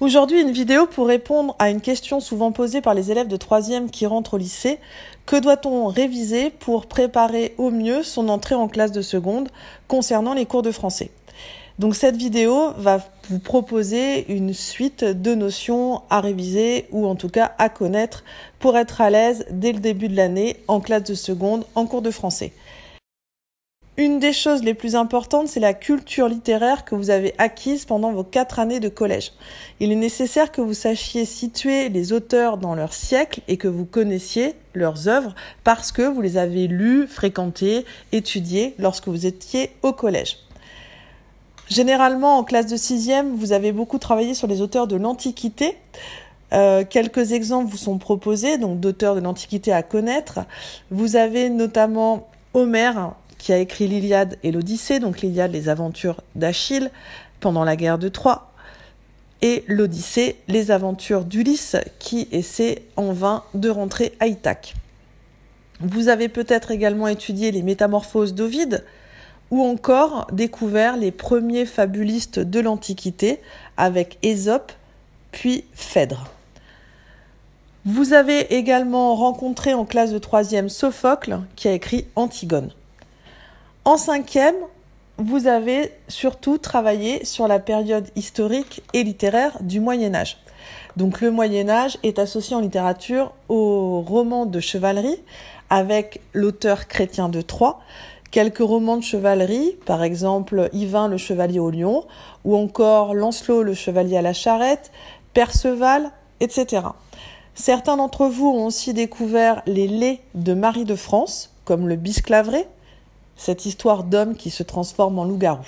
Aujourd'hui, une vidéo pour répondre à une question souvent posée par les élèves de 3e qui rentrent au lycée. Que doit-on réviser pour préparer au mieux son entrée en classe de seconde concernant les cours de français ? Donc cette vidéo va vous proposer une suite de notions à réviser ou en tout cas à connaître pour être à l'aise dès le début de l'année en classe de seconde en cours de français. Une des choses les plus importantes, c'est la culture littéraire que vous avez acquise pendant vos 4 années de collège. Il est nécessaire que vous sachiez situer les auteurs dans leur siècle et que vous connaissiez leurs œuvres parce que vous les avez lues, fréquentées, étudiées lorsque vous étiez au collège. Généralement, en classe de 6e, vous avez beaucoup travaillé sur les auteurs de l'Antiquité. Quelques exemples vous sont proposés, donc d'auteurs de l'Antiquité à connaître. Vous avez notamment Homère, qui a écrit l'Iliade et l'Odyssée, donc l'Iliade, les aventures d'Achille pendant la guerre de Troie, et l'Odyssée, les aventures d'Ulysse, qui essaie en vain de rentrer à Ithaque. Vous avez peut-être également étudié les Métamorphoses d'Ovide, ou encore découvert les premiers fabulistes de l'Antiquité, avec Ésope, puis Phèdre. Vous avez également rencontré en classe de 3e Sophocle, qui a écrit Antigone. En 5e, vous avez surtout travaillé sur la période historique et littéraire du Moyen-Âge. Donc le Moyen-Âge est associé en littérature aux romans de chevalerie avec l'auteur Chrétien de Troyes, quelques romans de chevalerie, par exemple Yvain le chevalier au lion, ou encore Lancelot le chevalier à la charrette, Perceval, etc. Certains d'entre vous ont aussi découvert les laits de Marie de France, comme le Bisclaveret, cette histoire d'homme qui se transforme en loup-garou.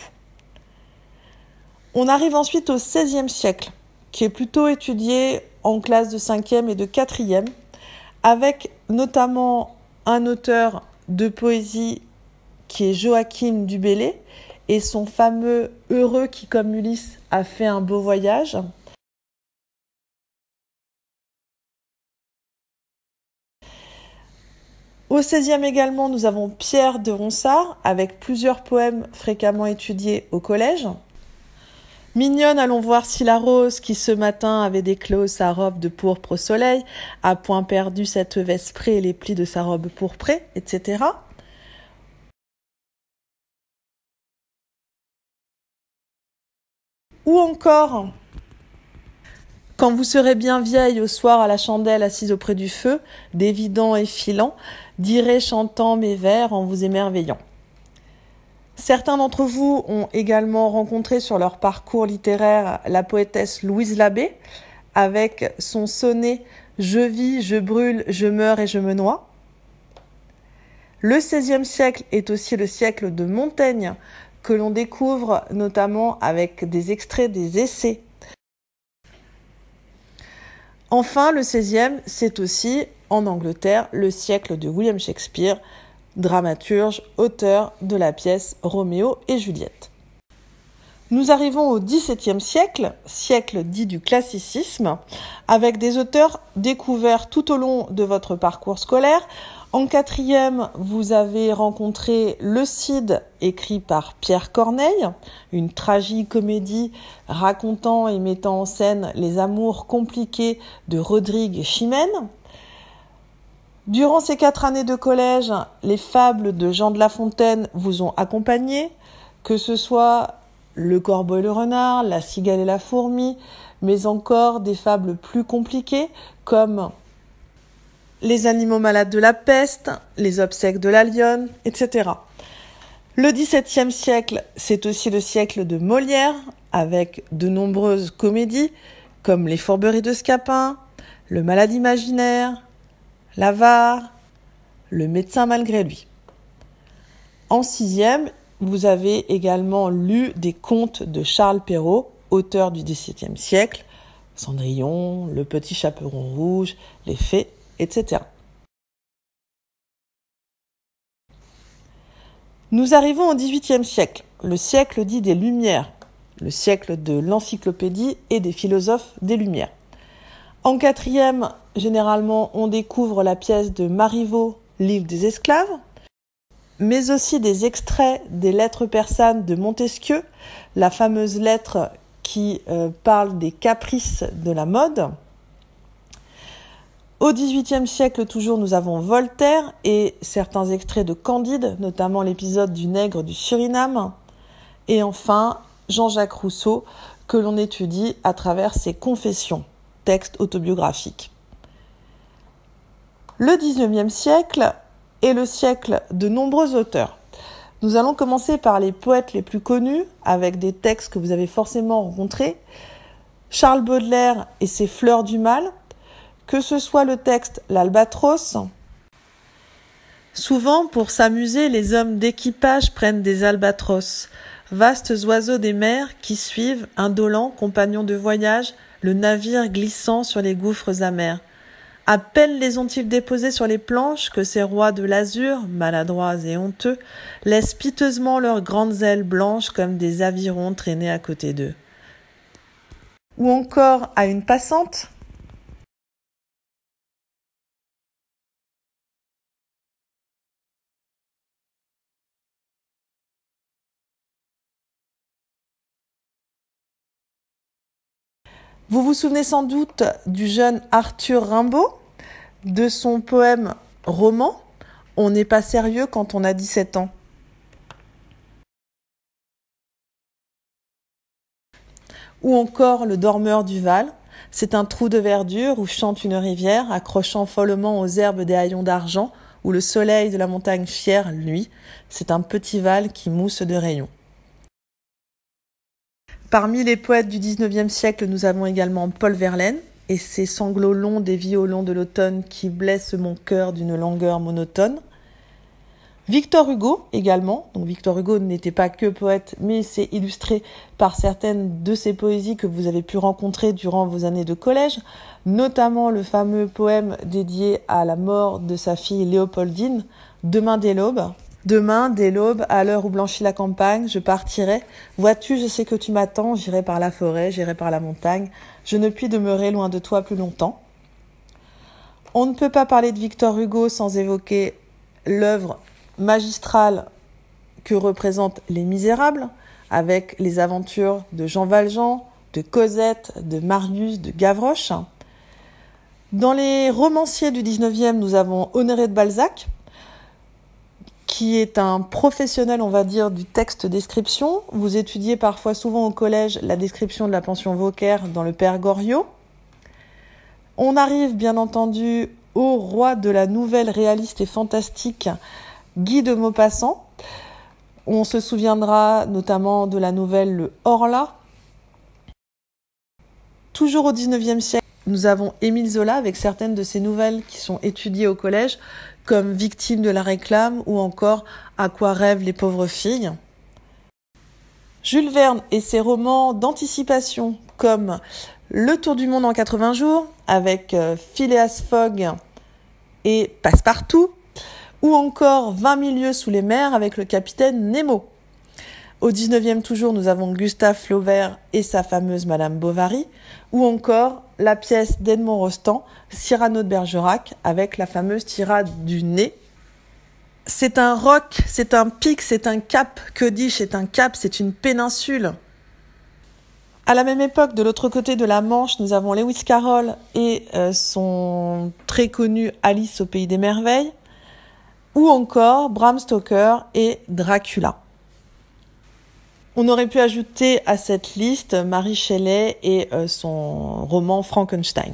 On arrive ensuite au XVIe siècle, qui est plutôt étudié en classe de 5e et de 4e, avec notamment un auteur de poésie qui est Joachim du Bellay, et son fameux « Heureux qui, comme Ulysse, a fait un beau voyage ». Au XVIe également, nous avons Pierre de Ronsard, avec plusieurs poèmes fréquemment étudiés au collège. Mignonne, allons voir si la rose, qui ce matin avait déclos sa robe de pourpre au soleil, a point perdu cette vesprée et les plis de sa robe pourprée, etc. Ou encore, quand vous serez bien vieille au soir à la chandelle assise auprès du feu, dévidant et filant, direz chantant mes vers en vous émerveillant. Certains d'entre vous ont également rencontré sur leur parcours littéraire la poétesse Louise Labbé avec son sonnet « Je vis, je brûle, je meurs et je me noie ». Le XVIe siècle est aussi le siècle de Montaigne que l'on découvre notamment avec des extraits des essais. Enfin, le XVIe, c'est aussi, en Angleterre, le siècle de William Shakespeare, dramaturge, auteur de la pièce Roméo et Juliette. Nous arrivons au XVIIe siècle, siècle dit du classicisme, avec des auteurs découverts tout au long de votre parcours scolaire. En 4e, vous avez rencontré Le Cid, écrit par Pierre Corneille, une tragicomédie racontant et mettant en scène les amours compliqués de Rodrigue et Chimène. Durant ces 4 années de collège, les fables de Jean de La Fontaine vous ont accompagné, que ce soit Le Corbeau et le Renard, La Cigale et la Fourmi, mais encore des fables plus compliquées comme Les animaux malades de la peste, Les obsèques de la lionne, etc. Le XVIIe siècle, c'est aussi le siècle de Molière, avec de nombreuses comédies comme Les Fourberies de Scapin, Le Malade imaginaire, L'Avare, Le médecin malgré lui. En 6e, vous avez également lu des contes de Charles Perrault, auteur du XVIIe siècle, Cendrillon, Le Petit Chaperon rouge, Les Fées, etc. Nous arrivons au XVIIIe siècle, le siècle dit des Lumières, le siècle de l'encyclopédie et des philosophes des Lumières. En 4e, généralement, on découvre la pièce de Marivaux, L'île des esclaves, mais aussi des extraits des lettres persanes de Montesquieu, la fameuse lettre qui parle des caprices de la mode. Au XVIIIe siècle toujours, nous avons Voltaire et certains extraits de Candide, notamment l'épisode du nègre du Suriname. Et enfin, Jean-Jacques Rousseau, que l'on étudie à travers ses confessions, textes autobiographiques. Le XIXe siècle est le siècle de nombreux auteurs. Nous allons commencer par les poètes les plus connus, avec des textes que vous avez forcément rencontrés. Charles Baudelaire et ses Fleurs du mal, que ce soit le texte L'Albatros. Souvent, pour s'amuser, les hommes d'équipage prennent des albatros, vastes oiseaux des mers qui suivent, indolents compagnons de voyage, le navire glissant sur les gouffres amers. À peine les ont-ils déposés sur les planches que ces rois de l'azur, maladroits et honteux, laissent piteusement leurs grandes ailes blanches comme des avirons traînés à côté d'eux. Ou encore à une passante. Vous vous souvenez sans doute du jeune Arthur Rimbaud, de son poème Roman « On n'est pas sérieux quand on a 17 ans ». Ou encore Le Dormeur du Val, c'est un trou de verdure où chante une rivière accrochant follement aux herbes des haillons d'argent où le soleil de la montagne fière, lui, c'est un petit val qui mousse de rayons. Parmi les poètes du XIXe siècle, nous avons également Paul Verlaine et ses sanglots longs des violons de l'automne qui blessent mon cœur d'une langueur monotone. Victor Hugo également. Donc Victor Hugo n'était pas que poète, mais s'est illustré par certaines de ses poésies que vous avez pu rencontrer durant vos années de collège, notamment le fameux poème dédié à la mort de sa fille Léopoldine, Demain dès l'aube. Demain, dès l'aube, à l'heure où blanchit la campagne, je partirai. Vois-tu, je sais que tu m'attends, j'irai par la forêt, j'irai par la montagne. Je ne puis demeurer loin de toi plus longtemps. On ne peut pas parler de Victor Hugo sans évoquer l'œuvre magistrale que représentent Les Misérables, avec les aventures de Jean Valjean, de Cosette, de Marius, de Gavroche. Dans les romanciers du 19e, nous avons Honoré de Balzac, qui est un professionnel, on va dire, du texte description. Vous étudiez parfois souvent au collège la description de la pension Vauquer dans le Père Goriot. On arrive bien entendu au roi de la nouvelle réaliste et fantastique, Guy de Maupassant. On se souviendra notamment de la nouvelle Le Horla. Toujours au XIXe siècle, nous avons Émile Zola avec certaines de ses nouvelles qui sont étudiées au collège, comme Victime de la réclame ou encore À quoi rêvent les pauvres filles. Jules Verne et ses romans d'anticipation comme Le Tour du monde en 80 jours avec Phileas Fogg et Passepartout ou encore 20 000 lieues sous les mers avec le capitaine Nemo. Au 19e toujours, nous avons Gustave Flaubert et sa fameuse Madame Bovary, ou encore la pièce d'Edmond Rostand, Cyrano de Bergerac, avec la fameuse tirade du nez. C'est un roc, c'est un pic, c'est un cap. Que dis-je, c'est un cap, c'est une péninsule. À la même époque, de l'autre côté de la Manche, nous avons Lewis Carroll et son très connu Alice au Pays des Merveilles, ou encore Bram Stoker et Dracula. On aurait pu ajouter à cette liste Mary Shelley et son roman Frankenstein.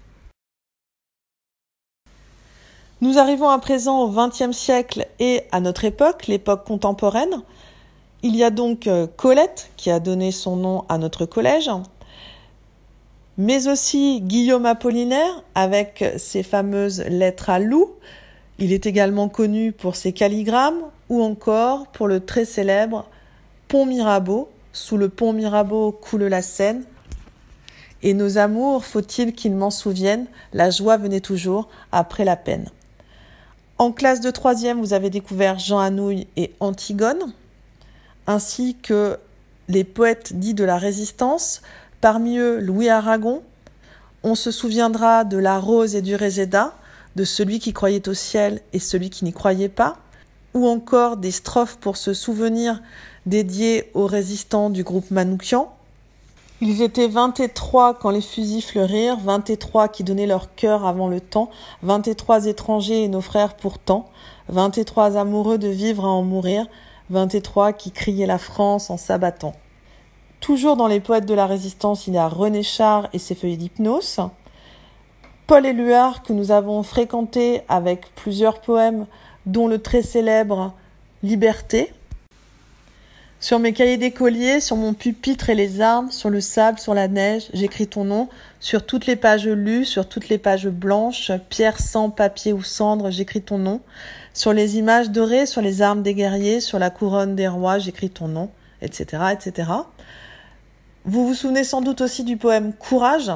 Nous arrivons à présent au XXe siècle et à notre époque, l'époque contemporaine. Il y a donc Colette qui a donné son nom à notre collège, mais aussi Guillaume Apollinaire avec ses fameuses lettres à loup. Il est également connu pour ses calligrammes ou encore pour le très célèbre Pont Mirabeau. Sous le pont Mirabeau coule la Seine. Et nos amours, faut-il qu'ils m'en souviennent, la joie venait toujours après la peine. En classe de 3e, vous avez découvert Jean Anouilh et Antigone, ainsi que les poètes dits de la Résistance, parmi eux Louis Aragon. On se souviendra de La Rose et du Réséda, de Celui qui croyait au ciel et celui qui n'y croyait pas, ou encore des strophes pour se souvenir dédiées aux résistants du groupe Manoukian. Ils étaient 23 quand les fusils fleurirent, 23 qui donnaient leur cœur avant le temps, 23 étrangers et nos frères pourtant, 23 amoureux de vivre à en mourir, 23 qui criaient la France en s'abattant. Toujours dans les poètes de la Résistance, il y a René Char et ses feuilles d'hypnose, Paul Éluard que nous avons fréquenté avec plusieurs poèmes, dont le très célèbre Liberté. Sur mes cahiers d'écolier, sur mon pupitre et les armes, sur le sable, sur la neige, j'écris ton nom. Sur toutes les pages lues, sur toutes les pages blanches, pierre, sang, papier ou cendre, j'écris ton nom. Sur les images dorées, sur les armes des guerriers, sur la couronne des rois, j'écris ton nom, etc., etc. Vous vous souvenez sans doute aussi du poème Courage.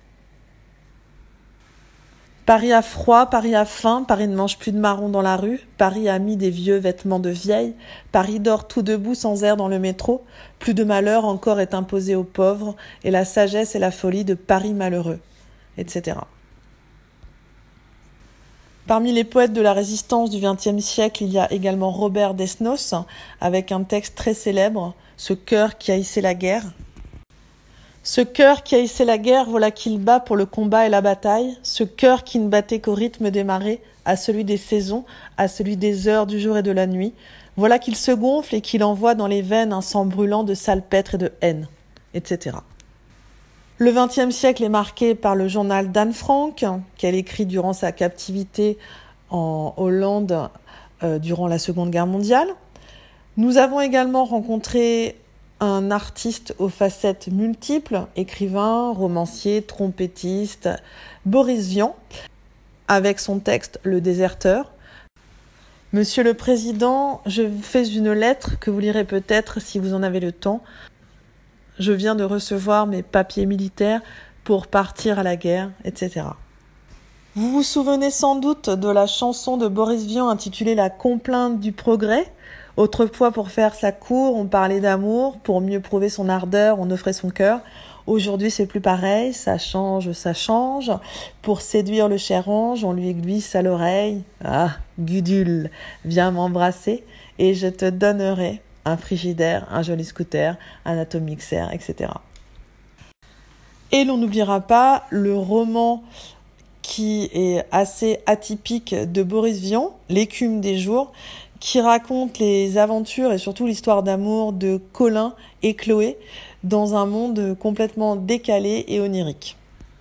Paris a froid, Paris a faim, Paris ne mange plus de marrons dans la rue, Paris a mis des vieux vêtements de vieille, Paris dort tout debout sans air dans le métro, plus de malheur encore est imposé aux pauvres, et la sagesse et la folie de Paris malheureux, etc. Parmi les poètes de la Résistance du XXe siècle, il y a également Robert Desnos, avec un texte très célèbre, « Ce cœur qui haïssait la guerre ». Ce cœur qui haïssait la guerre, voilà qu'il bat pour le combat et la bataille. Ce cœur qui ne battait qu'au rythme des marées, à celui des saisons, à celui des heures du jour et de la nuit. Voilà qu'il se gonfle et qu'il envoie dans les veines un sang brûlant de salpêtre et de haine, etc. Le XXe siècle est marqué par le journal d'Anne Frank, qu'elle écrit durant sa captivité en Hollande durant la Seconde Guerre mondiale. Nous avons également rencontré un artiste aux facettes multiples, écrivain, romancier, trompettiste, Boris Vian, avec son texte Le Déserteur. Monsieur le Président, je vous fais une lettre que vous lirez peut-être si vous en avez le temps. Je viens de recevoir mes papiers militaires pour partir à la guerre, etc. Vous vous souvenez sans doute de la chanson de Boris Vian intitulée La complainte du progrès. Autrefois, pour faire sa cour, on parlait d'amour. Pour mieux prouver son ardeur, on offrait son cœur. Aujourd'hui, c'est plus pareil. Ça change, ça change. Pour séduire le cher ange, on lui glisse à l'oreille. Ah, Gudule, viens m'embrasser et je te donnerai un frigidaire, un joli scooter, un atomixer, etc. Et l'on n'oubliera pas le roman qui est assez atypique de Boris Vian, L'écume des jours, qui raconte les aventures et surtout l'histoire d'amour de Colin et Chloé dans un monde complètement décalé et onirique.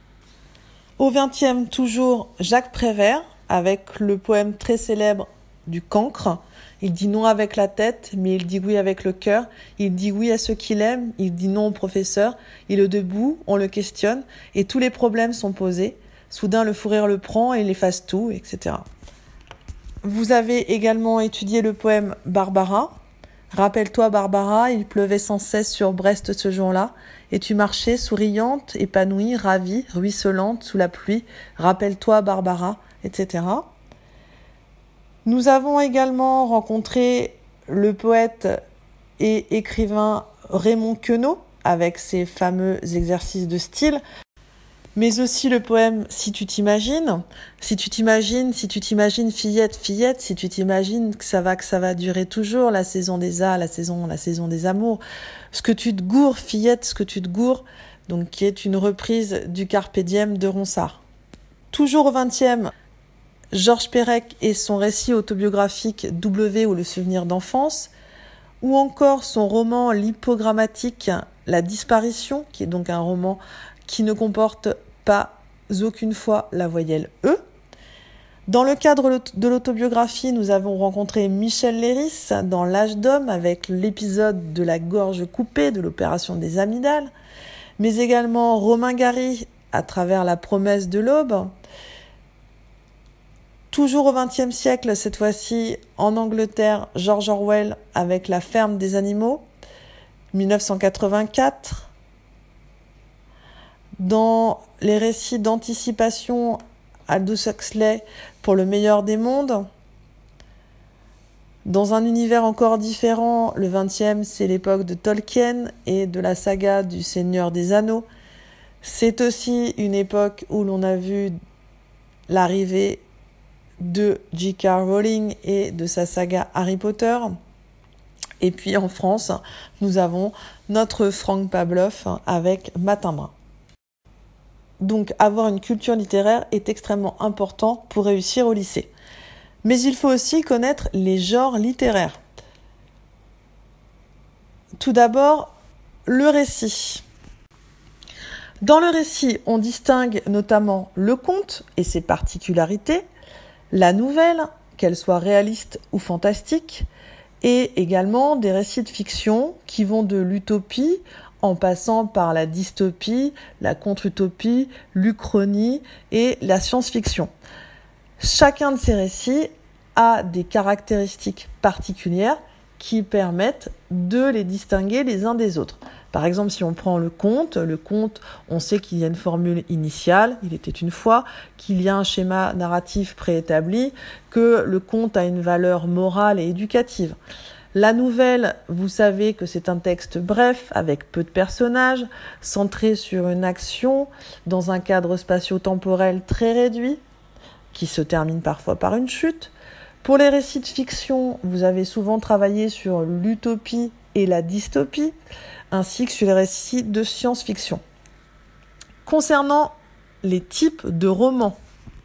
Au XXe, toujours Jacques Prévert, avec le poème très célèbre du Cancre. Il dit non avec la tête, mais il dit oui avec le cœur. Il dit oui à ceux qu'il aime, il dit non au professeur. Il est debout, on le questionne, et tous les problèmes sont posés. Soudain, le fou rire le prend et il efface tout, etc. Vous avez également étudié le poème Barbara. Rappelle-toi Barbara, il pleuvait sans cesse sur Brest ce jour-là, et tu marchais souriante, épanouie, ravie, ruisselante sous la pluie. Rappelle-toi Barbara, etc. Nous avons également rencontré le poète et écrivain Raymond Queneau avec ses fameux exercices de style, mais aussi le poème Si tu t'imagines, fillette, fillette, si tu t'imagines que ça va durer toujours, la saison des la saison des amours, ce que tu te gourres, fillette, ce que tu te gourres, donc qui est une reprise du Carpe Diem de Ronsard. Toujours au XXe, Georges Perec et son récit autobiographique W ou le souvenir d'enfance, ou encore son roman lipogrammatique La disparition, qui est donc un roman qui ne comporte pas aucune fois la voyelle E. Dans le cadre de l'autobiographie, nous avons rencontré Michel Léris dans L'âge d'homme avec l'épisode de la gorge coupée de l'opération des amygdales, mais également Romain Gary à travers La promesse de l'aube. Toujours au XXe siècle, cette fois-ci en Angleterre, George Orwell avec La ferme des animaux, 1984. Dans les récits d'anticipation, Aldous Huxley pour Le meilleur des mondes. Dans un univers encore différent, le XXe, c'est l'époque de Tolkien et de la saga du Seigneur des Anneaux. C'est aussi une époque où l'on a vu l'arrivée de J.K. Rowling et de sa saga Harry Potter. Et puis en France, nous avons notre Franck Pavlov avec Matin Brun. Donc avoir une culture littéraire est extrêmement important pour réussir au lycée. Mais il faut aussi connaître les genres littéraires. Tout d'abord, le récit. Dans le récit, on distingue notamment le conte et ses particularités, la nouvelle, qu'elle soit réaliste ou fantastique, et également des récits de fiction qui vont de l'utopie en passant par la dystopie, la contre-utopie, l'uchronie et la science-fiction. Chacun de ces récits a des caractéristiques particulières qui permettent de les distinguer les uns des autres. Par exemple, si on prend le conte, on sait qu'il y a une formule initiale, il était une fois, qu'il y a un schéma narratif préétabli, que le conte a une valeur morale et éducative. La nouvelle, vous savez que c'est un texte bref, avec peu de personnages, centré sur une action, dans un cadre spatio-temporel très réduit, qui se termine parfois par une chute. Pour les récits de fiction, vous avez souvent travaillé sur l'utopie et la dystopie, ainsi que sur les récits de science-fiction. Concernant les types de romans,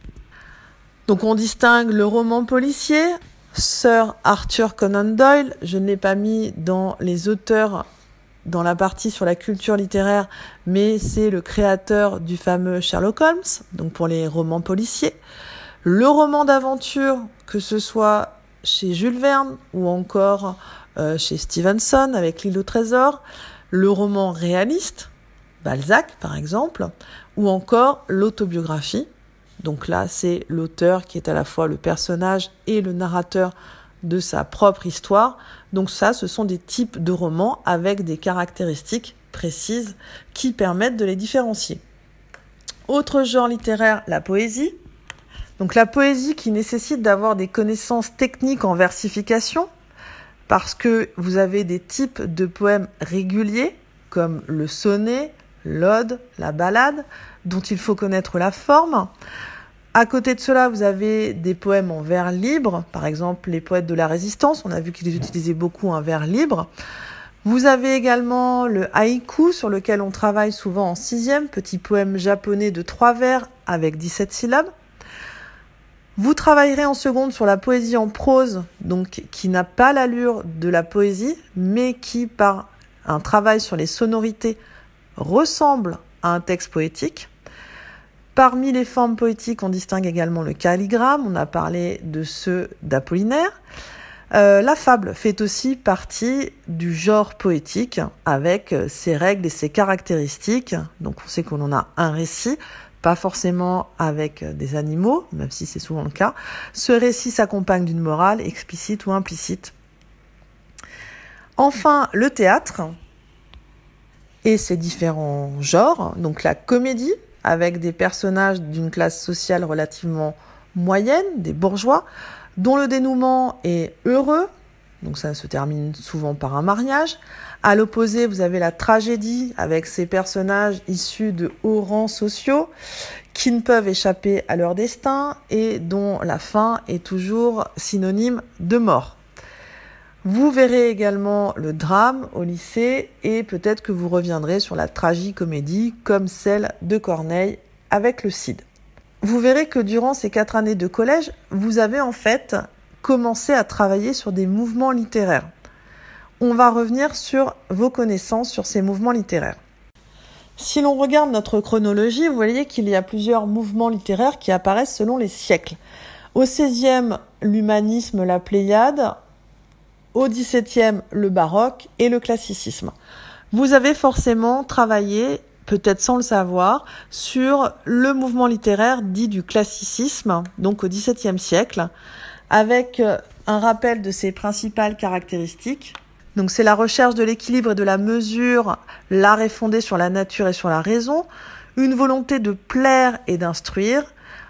donc on distingue le roman policier, Sir Arthur Conan Doyle, je ne l'ai pas mis dans les auteurs dans la partie sur la culture littéraire, mais c'est le créateur du fameux Sherlock Holmes, donc pour les romans policiers. Le roman d'aventure, que ce soit chez Jules Verne ou encore chez Stevenson avec L'île au trésor, le roman réaliste, Balzac par exemple, ou encore l'autobiographie. Donc là, c'est l'auteur qui est à la fois le personnage et le narrateur de sa propre histoire. Donc ça, ce sont des types de romans avec des caractéristiques précises qui permettent de les différencier. Autre genre littéraire, la poésie. Donc la poésie qui nécessite d'avoir des connaissances techniques en versification, parce que vous avez des types de poèmes réguliers, comme le sonnet, l'ode, la ballade, dont il faut connaître la forme. À côté de cela, vous avez des poèmes en vers libre, par exemple les poètes de la Résistance, on a vu qu'ils utilisaient beaucoup un vers libre. Vous avez également le haïku, sur lequel on travaille souvent en 6e, petit poème japonais de 3 vers avec 17 syllabes. Vous travaillerez en seconde sur la poésie en prose, donc qui n'a pas l'allure de la poésie, mais qui, par un travail sur les sonorités, ressemble à un texte poétique. Parmi les formes poétiques, on distingue également le calligramme, on a parlé de ceux d'Apollinaire. La fable fait aussi partie du genre poétique, avec ses règles et ses caractéristiques. Donc on sait qu'on en a un récit, pas forcément avec des animaux, même si c'est souvent le cas. Ce récit s'accompagne d'une morale explicite ou implicite. Enfin, le théâtre et ses différents genres. Donc la comédie, avec des personnages d'une classe sociale relativement moyenne, des bourgeois, dont le dénouement est heureux, donc ça se termine souvent par un mariage. À l'opposé, vous avez la tragédie, avec ces personnages issus de hauts rangs sociaux, qui ne peuvent échapper à leur destin et dont la fin est toujours synonyme de mort. Vous verrez également le drame au lycée et peut-être que vous reviendrez sur la tragicomédie comme celle de Corneille avec le Cid. Vous verrez que durant ces 4 années de collège, vous avez en fait commencé à travailler sur des mouvements littéraires. On va revenir sur vos connaissances sur ces mouvements littéraires. Si l'on regarde notre chronologie, vous voyez qu'il y a plusieurs mouvements littéraires qui apparaissent selon les siècles. Au XVIe, l'humanisme, la Pléiade. Au XVIIe, le baroque et le classicisme. Vous avez forcément travaillé, peut-être sans le savoir, sur le mouvement littéraire dit du classicisme, donc au XVIIe siècle, avec un rappel de ses principales caractéristiques. Donc c'est la recherche de l'équilibre et de la mesure, l'art est fondé sur la nature et sur la raison, une volonté de plaire et d'instruire,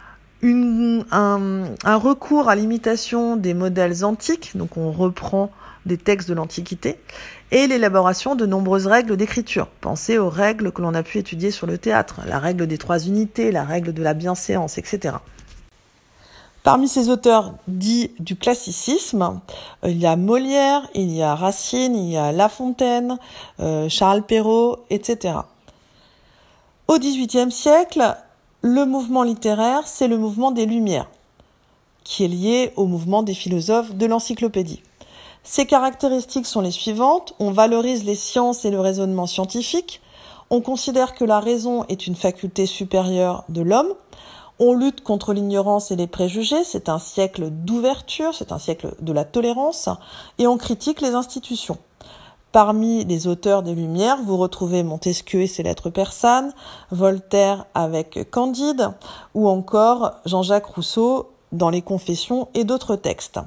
un recours à l'imitation des modèles antiques, donc on reprend des textes de l'Antiquité, et l'élaboration de nombreuses règles d'écriture. Pensez aux règles que l'on a pu étudier sur le théâtre, la règle des 3 unités, la règle de la bienséance, etc. Parmi ces auteurs dits du classicisme, il y a Molière, il y a Racine, il y a La Fontaine, Charles Perrault, etc. Au XVIIIe siècle, le mouvement littéraire, c'est le mouvement des Lumières, qui est lié au mouvement des philosophes de l'encyclopédie. Ses caractéristiques sont les suivantes. On valorise les sciences et le raisonnement scientifique. On considère que la raison est une faculté supérieure de l'homme. On lutte contre l'ignorance et les préjugés. C'est un siècle d'ouverture, c'est un siècle de la tolérance. Et on critique les institutions. Parmi les auteurs des Lumières, vous retrouvez Montesquieu et ses lettres persanes, Voltaire avec Candide, ou encore Jean-Jacques Rousseau dans les Confessions et d'autres textes.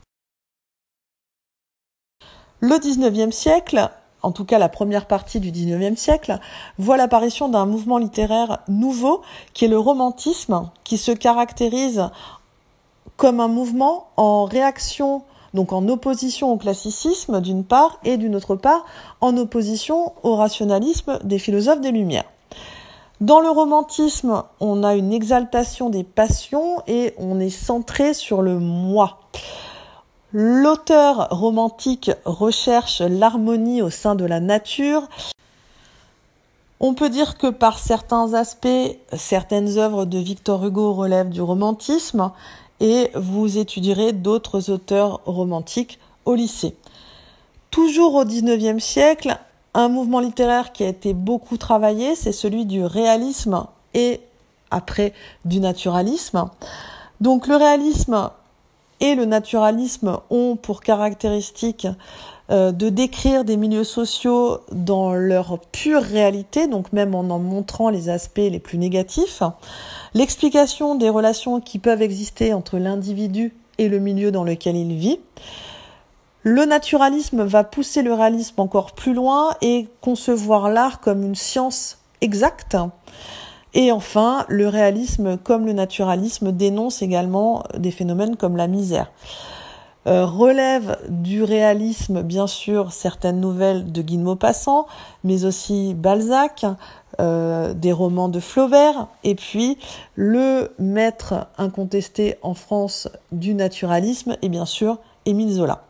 Le XIXe siècle, en tout cas la première partie du XIXe siècle, voit l'apparition d'un mouvement littéraire nouveau qui est le romantisme, qui se caractérise comme un mouvement en réaction, donc en opposition au classicisme d'une part, et d'une autre part en opposition au rationalisme des philosophes des Lumières. Dans le romantisme, on a une exaltation des passions et on est centré sur le moi. L'auteur romantique recherche l'harmonie au sein de la nature. On peut dire que par certains aspects, certaines œuvres de Victor Hugo relèvent du romantisme et vous étudierez d'autres auteurs romantiques au lycée. Toujours au XIXe siècle, un mouvement littéraire qui a été beaucoup travaillé, c'est celui du réalisme et après du naturalisme. Donc le réalisme et le naturalisme ont pour caractéristique de décrire des milieux sociaux dans leur pure réalité, donc même en montrant les aspects les plus négatifs, l'explication des relations qui peuvent exister entre l'individu et le milieu dans lequel il vit. Le naturalisme va pousser le réalisme encore plus loin et concevoir l'art comme une science exacte. Et enfin, le réalisme comme le naturalisme dénonce également des phénomènes comme la misère. Relève du réalisme, bien sûr, certaines nouvelles de Guy de Maupassant, mais aussi Balzac, des romans de Flaubert, et puis le maître incontesté en France du naturalisme est bien sûr Émile Zola.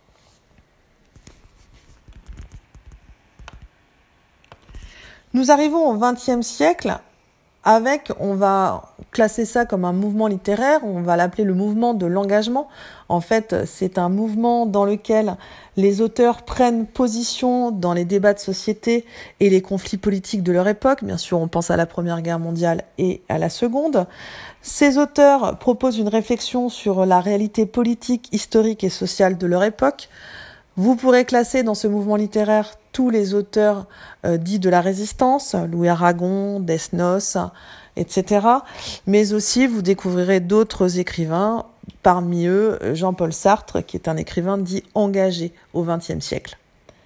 Nous arrivons au XXe siècle avec, on va classer ça comme un mouvement littéraire, on va l'appeler le mouvement de l'engagement. En fait, c'est un mouvement dans lequel les auteurs prennent position dans les débats de société et les conflits politiques de leur époque. Bien sûr, on pense à la Première Guerre mondiale et à la Seconde. Ces auteurs proposent une réflexion sur la réalité politique, historique et sociale de leur époque. Vous pourrez classer dans ce mouvement littéraire tous les auteurs dits de la Résistance, Louis Aragon, Desnos, etc. Mais aussi, vous découvrirez d'autres écrivains, parmi eux Jean-Paul Sartre, qui est un écrivain dit engagé au XXe siècle.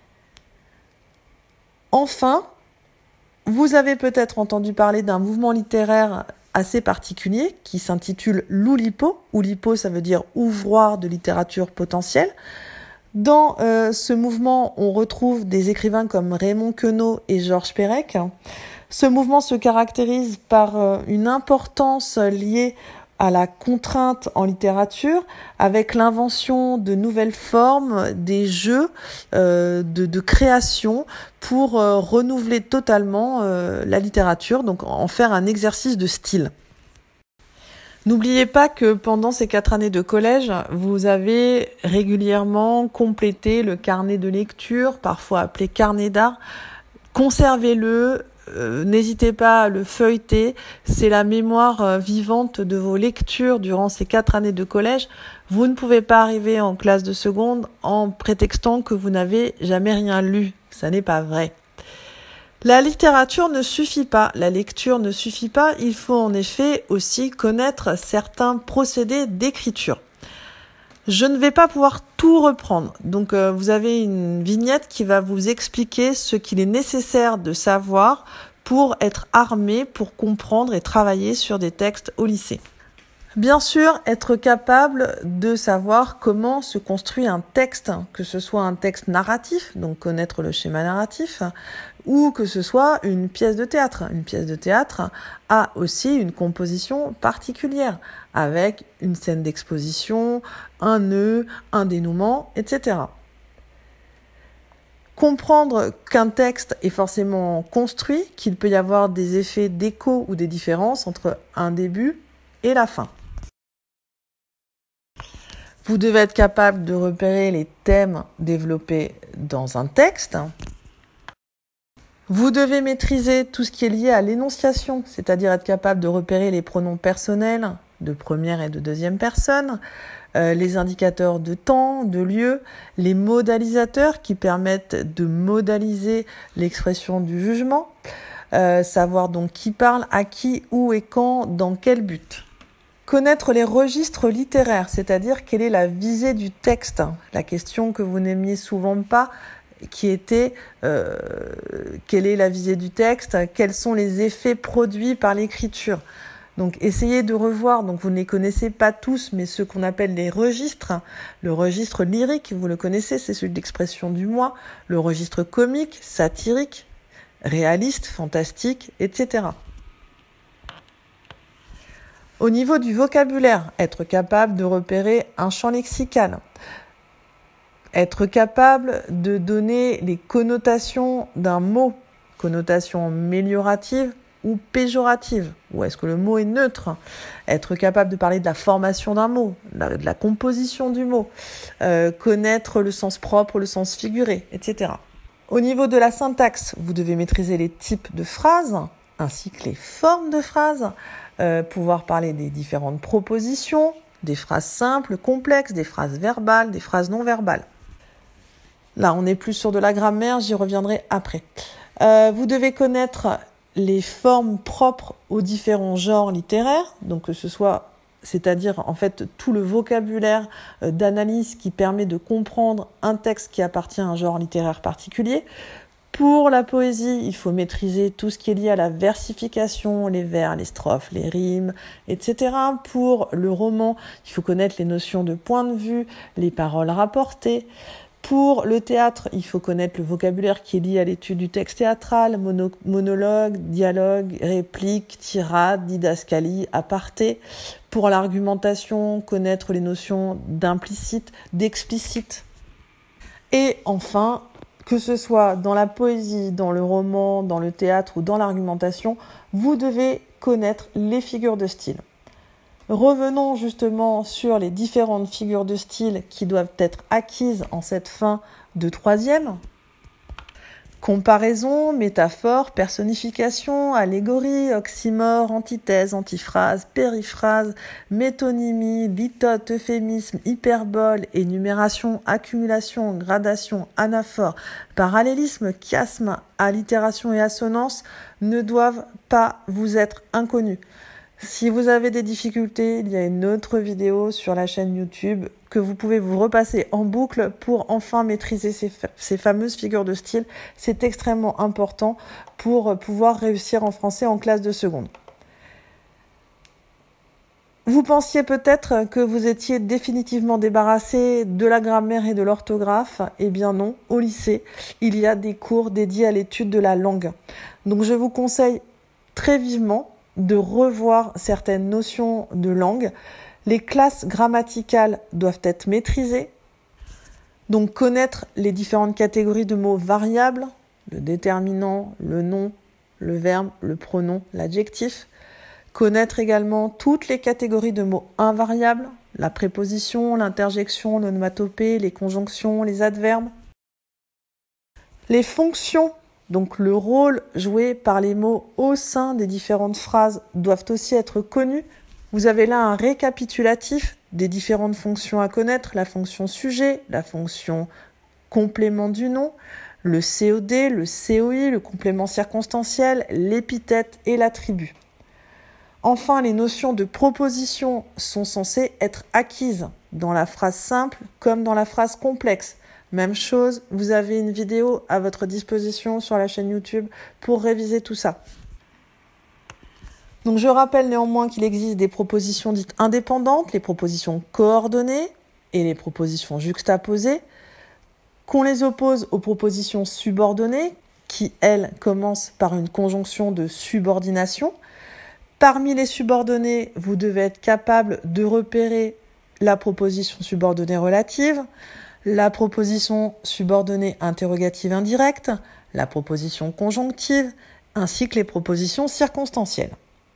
Enfin, vous avez peut-être entendu parler d'un mouvement littéraire assez particulier qui s'intitule l'Oulipo. Oulipo, ça veut dire ouvroir de littérature potentielle. Dans ce mouvement, on retrouve des écrivains comme Raymond Queneau et Georges Perec. Ce mouvement se caractérise par une importance liée à la contrainte en littérature, avec l'invention de nouvelles formes, des jeux de création pour renouveler totalement la littérature, donc en faire un exercice de style. N'oubliez pas que pendant ces 4 années de collège, vous avez régulièrement complété le carnet de lecture, parfois appelé carnet d'art. Conservez-le, n'hésitez pas à le feuilleter. C'est la mémoire vivante de vos lectures durant ces 4 années de collège. Vous ne pouvez pas arriver en classe de seconde en prétextant que vous n'avez jamais rien lu. Ça n'est pas vrai. La littérature ne suffit pas, la lecture ne suffit pas, il faut en effet aussi connaître certains procédés d'écriture. Je ne vais pas pouvoir tout reprendre, donc vous avez une vignette qui va vous expliquer ce qu'il est nécessaire de savoir pour être armé, pour comprendre et travailler sur des textes au lycée. Bien sûr, être capable de savoir comment se construit un texte, que ce soit un texte narratif, donc connaître le schéma narratif, ou que ce soit une pièce de théâtre. Une pièce de théâtre a aussi une composition particulière, avec une scène d'exposition, un nœud, un dénouement, etc. Comprendre qu'un texte est forcément construit, qu'il peut y avoir des effets d'écho ou des différences entre un début et la fin. Vous devez être capable de repérer les thèmes développés dans un texte. Vous devez maîtriser tout ce qui est lié à l'énonciation, c'est-à-dire être capable de repérer les pronoms personnels de première et de deuxième personne, les indicateurs de temps, de lieu, les modalisateurs qui permettent de modaliser l'expression du jugement, savoir donc qui parle, à qui, où et quand, dans quel but. Connaître les registres littéraires, c'est-à-dire quelle est la visée du texte. La question que vous n'aimiez souvent pas, qui était quelle est la visée du texte, quels sont les effets produits par l'écriture. Donc essayez de revoir, donc vous ne les connaissez pas tous, mais ceux qu'on appelle les registres. Le registre lyrique, vous le connaissez, c'est celui d'expression du moi. Le registre comique, satirique, réaliste, fantastique, etc. Au niveau du vocabulaire, être capable de repérer un champ lexical, être capable de donner les connotations d'un mot, connotation améliorative ou péjorative, ou est-ce que le mot est neutre, être capable de parler de la formation d'un mot, de la composition du mot, connaître le sens propre, le sens figuré, etc. Au niveau de la syntaxe, vous devez maîtriser les types de phrases, ainsi que les formes de phrases, pouvoir parler des différentes propositions, des phrases simples, complexes, des phrases verbales, des phrases non verbales. Là, on est plus sur de la grammaire, j'y reviendrai après. Vous devez connaître les formes propres aux différents genres littéraires, donc que ce soit, c'est-à-dire en fait tout le vocabulaire d'analyse qui permet de comprendre un texte qui appartient à un genre littéraire particulier. Pour la poésie, il faut maîtriser tout ce qui est lié à la versification, les vers, les strophes, les rimes, etc. Pour le roman, il faut connaître les notions de point de vue, les paroles rapportées. Pour le théâtre, il faut connaître le vocabulaire qui est lié à l'étude du texte théâtral, monologue, dialogue, réplique, tirade, didascalie, aparté. Pour l'argumentation, connaître les notions d'implicite, d'explicite. Et enfin, que ce soit dans la poésie, dans le roman, dans le théâtre ou dans l'argumentation, vous devez connaître les figures de style. Revenons justement sur les différentes figures de style qui doivent être acquises en cette fin de troisième. Comparaison, métaphore, personnification, allégorie, oxymore, antithèse, antiphrase, périphrase, métonymie, litote, euphémisme, hyperbole, énumération, accumulation, gradation, anaphore, parallélisme, chiasme, allitération et assonance ne doivent pas vous être inconnus. Si vous avez des difficultés, il y a une autre vidéo sur la chaîne YouTube que vous pouvez vous repasser en boucle pour enfin maîtriser ces fameuses figures de style. C'est extrêmement important pour pouvoir réussir en français en classe de seconde. Vous pensiez peut-être que vous étiez définitivement débarrassé de la grammaire et de l'orthographe. Eh bien non, au lycée, il y a des cours dédiés à l'étude de la langue. Donc je vous conseille très vivement de revoir certaines notions de langue. Les classes grammaticales doivent être maîtrisées. Donc connaître les différentes catégories de mots variables, le déterminant, le nom, le verbe, le pronom, l'adjectif. Connaître également toutes les catégories de mots invariables, la préposition, l'interjection, l'onomatopée, les conjonctions, les adverbes. Les fonctions, donc le rôle joué par les mots au sein des différentes phrases, doivent aussi être connus. Vous avez là un récapitulatif des différentes fonctions à connaître, la fonction sujet, la fonction complément du nom, le COD, le COI, le complément circonstanciel, l'épithète et l'attribut. Enfin, les notions de proposition sont censées être acquises dans la phrase simple comme dans la phrase complexe. Même chose, vous avez une vidéo à votre disposition sur la chaîne YouTube pour réviser tout ça. Donc je rappelle néanmoins qu'il existe des propositions dites indépendantes, les propositions coordonnées et les propositions juxtaposées, qu'on les oppose aux propositions subordonnées, qui, elles, commencent par une conjonction de subordination. Parmi les subordonnées, vous devez être capable de repérer la proposition subordonnée relative, la proposition subordonnée interrogative indirecte, la proposition conjonctive, ainsi que les propositions circonstancielles.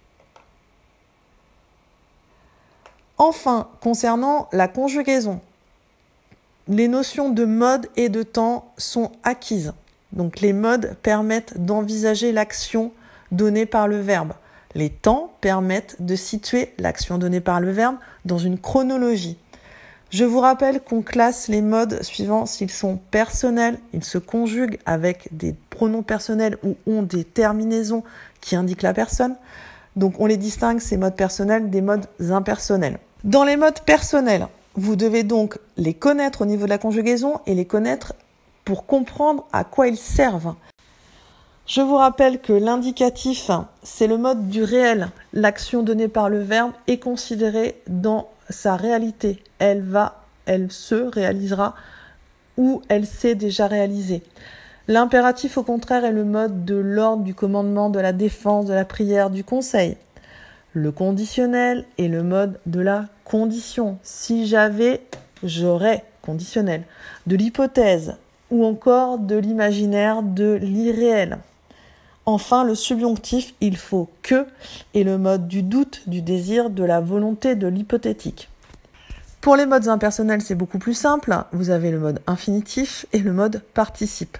Enfin, concernant la conjugaison, les notions de mode et de temps sont acquises. Donc les modes permettent d'envisager l'action donnée par le verbe. Les temps permettent de situer l'action donnée par le verbe dans une chronologie. Je vous rappelle qu'on classe les modes suivant s'ils sont personnels, ils se conjuguent avec des pronoms personnels ou ont des terminaisons qui indiquent la personne. Donc on les distingue, ces modes personnels, des modes impersonnels. Dans les modes personnels, vous devez donc les connaître au niveau de la conjugaison et les connaître pour comprendre à quoi ils servent. Je vous rappelle que l'indicatif, c'est le mode du réel. L'action donnée par le verbe est considérée dans sa réalité. Elle se réalisera ou elle s'est déjà réalisée. L'impératif, au contraire, est le mode de l'ordre, du commandement, de la défense, de la prière, du conseil. Le conditionnel est le mode de la condition. Si j'avais, j'aurais, conditionnel. De l'hypothèse ou encore de l'imaginaire, de l'irréel. Enfin, le subjonctif, il faut que, est le mode du doute, du désir, de la volonté, de l'hypothétique. Pour les modes impersonnels, c'est beaucoup plus simple. Vous avez le mode infinitif et le mode participe.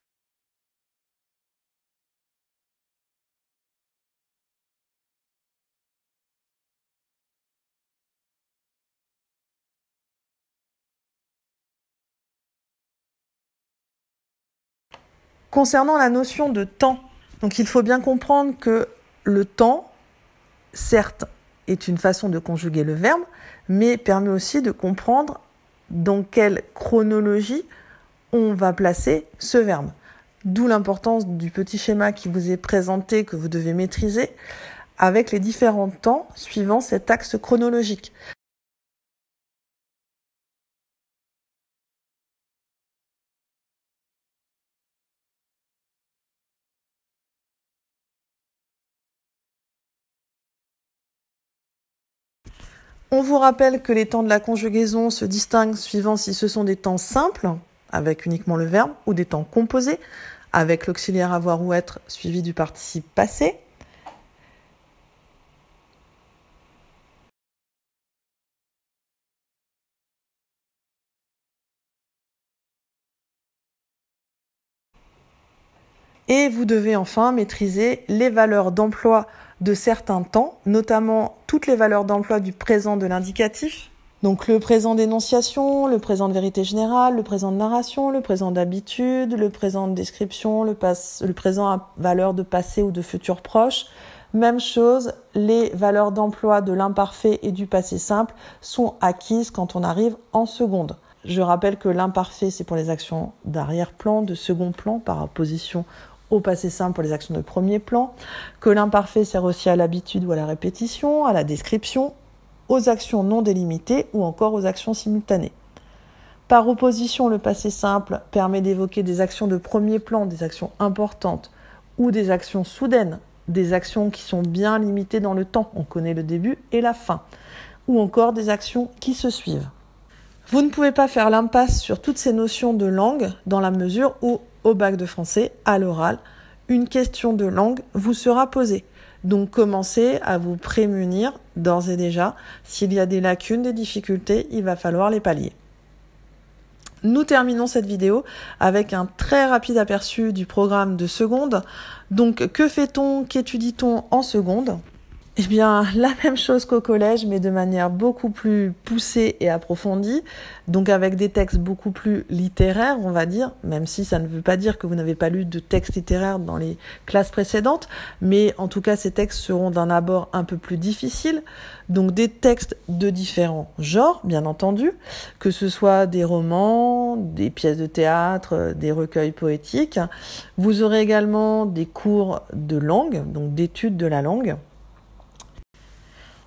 Concernant la notion de temps, donc il faut bien comprendre que le temps, certes, est une façon de conjuguer le verbe, mais permet aussi de comprendre dans quelle chronologie on va placer ce verbe. D'où l'importance du petit schéma qui vous est présenté, que vous devez maîtriser, avec les différents temps suivant cet axe chronologique. On vous rappelle que les temps de la conjugaison se distinguent suivant si ce sont des temps simples, avec uniquement le verbe, ou des temps composés, avec l'auxiliaire avoir ou être suivi du participe passé. Et vous devez enfin maîtriser les valeurs d'emploi de certains temps, notamment toutes les valeurs d'emploi du présent de l'indicatif. Donc le présent d'énonciation, le présent de vérité générale, le présent de narration, le présent d'habitude, le présent de description, le présent à valeur de passé ou de futur proche. Même chose, les valeurs d'emploi de l'imparfait et du passé simple sont acquises quand on arrive en seconde. Je rappelle que l'imparfait, c'est pour les actions d'arrière-plan, de second plan, par opposition au passé simple pour les actions de premier plan, que l'imparfait sert aussi à l'habitude ou à la répétition, à la description, aux actions non délimitées ou encore aux actions simultanées. Par opposition, le passé simple permet d'évoquer des actions de premier plan, des actions importantes ou des actions soudaines, des actions qui sont bien limitées dans le temps, on connaît le début et la fin, ou encore des actions qui se suivent. Vous ne pouvez pas faire l'impasse sur toutes ces notions de langue dans la mesure où, au bac de français, à l'oral, une question de langue vous sera posée. Donc commencez à vous prémunir d'ores et déjà. S'il y a des lacunes, des difficultés, il va falloir les pallier. Nous terminons cette vidéo avec un très rapide aperçu du programme de seconde. Donc que fait-on, qu'étudie-t-on en seconde ? Eh bien, la même chose qu'au collège, mais de manière beaucoup plus poussée et approfondie, donc avec des textes beaucoup plus littéraires, on va dire, même si ça ne veut pas dire que vous n'avez pas lu de textes littéraires dans les classes précédentes, mais en tout cas, ces textes seront d'un abord un peu plus difficile, donc des textes de différents genres, bien entendu, que ce soit des romans, des pièces de théâtre, des recueils poétiques. Vous aurez également des cours de langue, donc d'études de la langue.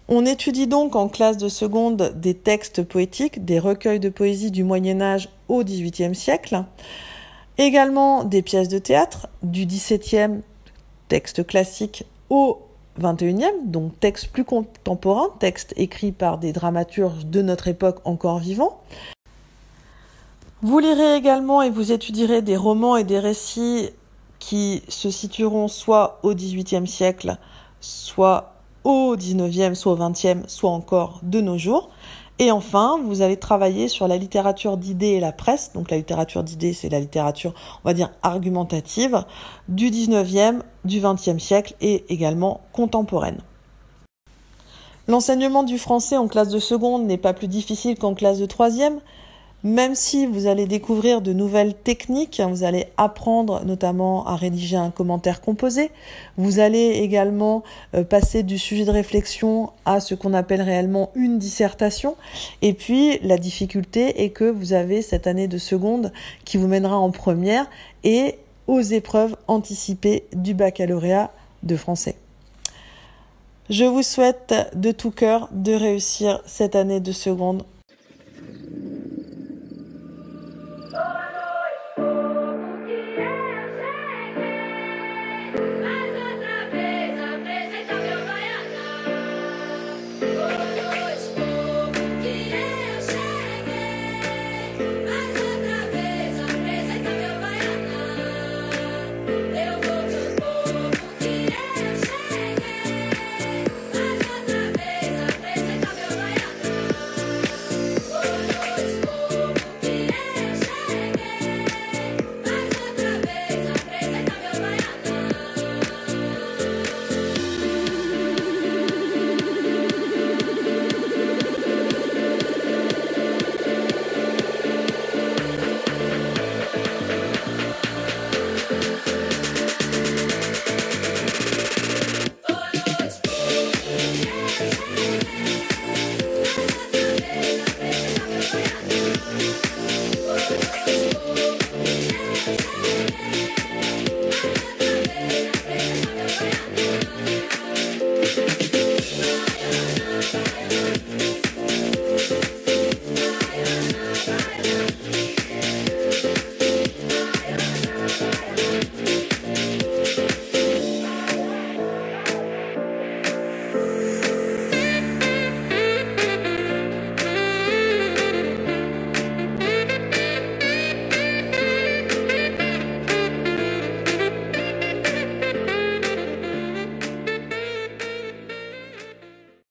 On étudie donc en classe de seconde des textes poétiques, des recueils de poésie du Moyen-Âge au XVIIIe siècle, également des pièces de théâtre du XVIIe, textes classiques, au XXIe, donc textes plus contemporains, textes écrits par des dramaturges de notre époque encore vivants. Vous lirez également et vous étudierez des romans et des récits qui se situeront soit au XVIIIe siècle, soit au XIXe, soit au XXe, soit encore de nos jours. Et enfin, vous allez travailler sur la littérature d'idées et la presse. Donc la littérature d'idées, c'est la littérature, on va dire, argumentative, du XIXe, du XXe siècle et également contemporaine. L'enseignement du français en classe de seconde n'est pas plus difficile qu'en classe de troisième. Même si vous allez découvrir de nouvelles techniques, vous allez apprendre notamment à rédiger un commentaire composé, vous allez également passer du sujet de réflexion à ce qu'on appelle réellement une dissertation, et puis la difficulté est que vous avez cette année de seconde qui vous mènera en première et aux épreuves anticipées du baccalauréat de français. Je vous souhaite de tout cœur de réussir cette année de seconde